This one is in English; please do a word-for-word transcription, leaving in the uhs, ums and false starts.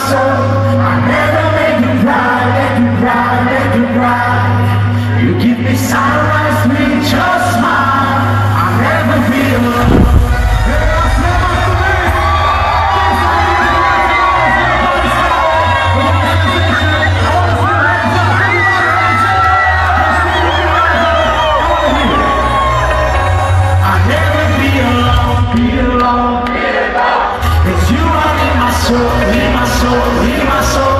soul. I never make you cry, make you cry, make you cry. You give me sunrise with your smile. I'll never be alone. Cause you are in my soul, in my soul, in my soul.